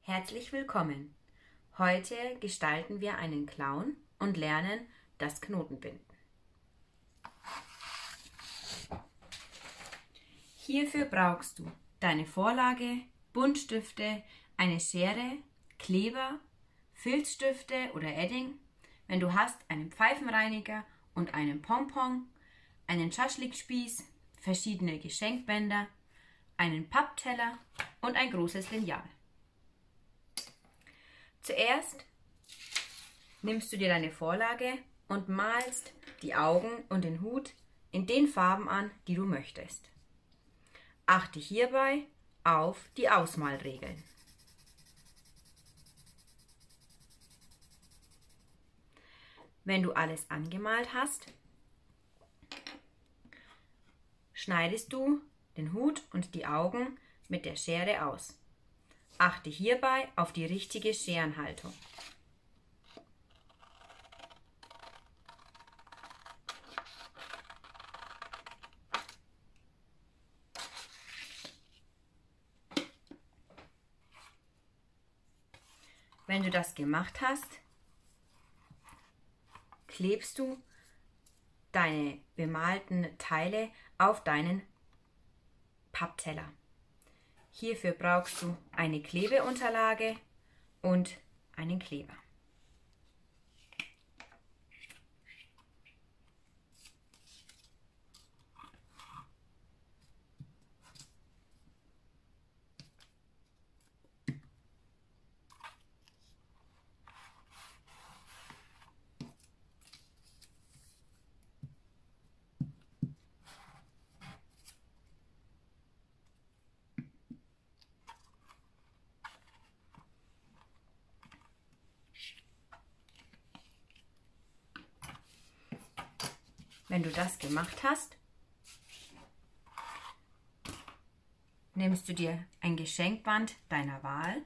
Herzlich willkommen! Heute gestalten wir einen Clown und lernen das Knotenbinden. Hierfür brauchst du deine Vorlage, Buntstifte, eine Schere, Kleber, Filzstifte oder Edding. Wenn du hast, einen Pfeifenreiniger und einen Pompon, einen Schaschlikspieß, verschiedene Geschenkbänder, einen Pappteller und ein großes Lineal. Zuerst nimmst du dir deine Vorlage und malst die Augen und den Hut in den Farben an, die du möchtest. Achte hierbei auf die Ausmalregeln. Wenn du alles angemalt hast, schneidest du den Hut und die Augen mit der Schere aus. Achte hierbei auf die richtige Scherenhaltung. Wenn du das gemacht hast, klebst du deine bemalten Teile auf deinen Pappteller. Hierfür brauchst du eine Klebeunterlage und einen Kleber. Wenn du das gemacht hast, nimmst du dir ein Geschenkband deiner Wahl,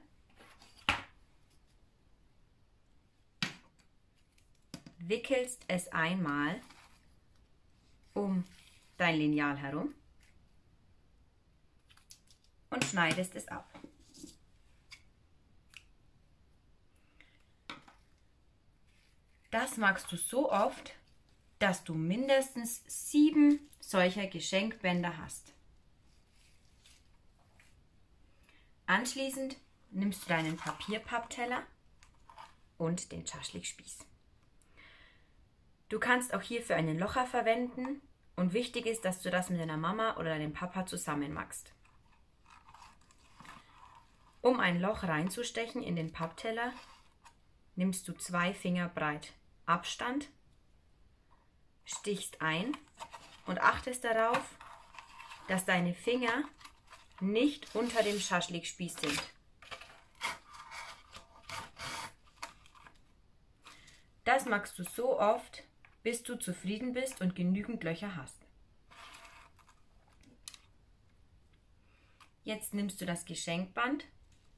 wickelst es einmal um dein Lineal herum und schneidest es ab. Das machst du so oft, dass du mindestens 7 solcher Geschenkbänder hast. Anschließend nimmst du deinen Papierpappteller und den Schaschlikspieß. Du kannst auch hierfür einen Locher verwenden und wichtig ist, dass du das mit deiner Mama oder deinem Papa zusammen machst. Um ein Loch reinzustechen in den Pappteller, nimmst du 2 Finger breit Abstand, stichst ein und achtest darauf, dass deine Finger nicht unter dem Schaschlikspieß sind. Das machst du so oft, bis du zufrieden bist und genügend Löcher hast. Jetzt nimmst du das Geschenkband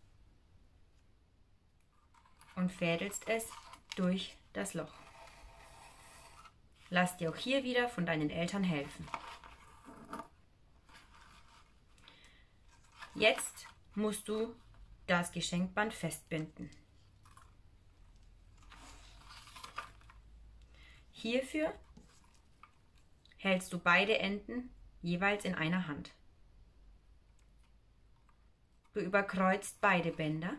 und fädelst es durch das Loch. Lass dir auch hier wieder von deinen Eltern helfen. Jetzt musst du das Geschenkband festbinden. Hierfür hältst du beide Enden jeweils in einer Hand. Du überkreuzt beide Bänder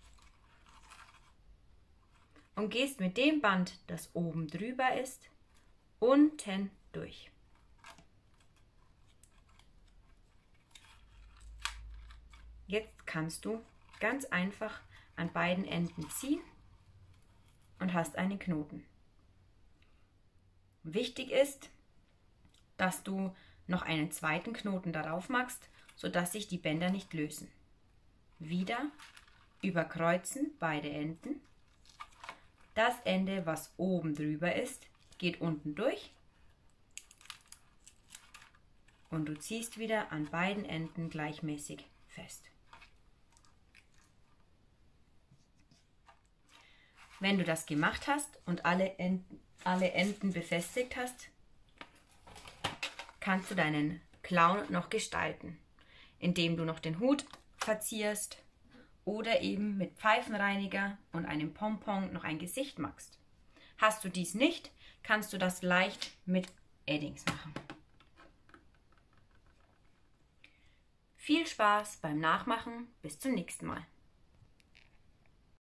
und gehst mit dem Band, das oben drüber ist, unten durch. Jetzt kannst du ganz einfach an beiden Enden ziehen und hast einen Knoten. Wichtig ist, dass du noch einen zweiten Knoten darauf machst, sodass sich die Bänder nicht lösen. Wieder überkreuzen beide Enden. Das Ende, was oben drüber ist, geht unten durch und du ziehst wieder an beiden Enden gleichmäßig fest. Wenn du das gemacht hast und alle Enden befestigt hast, kannst du deinen Clown noch gestalten, indem du noch den Hut verzierst oder eben mit Pfeifenreiniger und einem Pompon noch ein Gesicht machst. Hast du dies nicht, kannst du das leicht mit Eddings machen. Viel Spaß beim Nachmachen, bis zum nächsten Mal.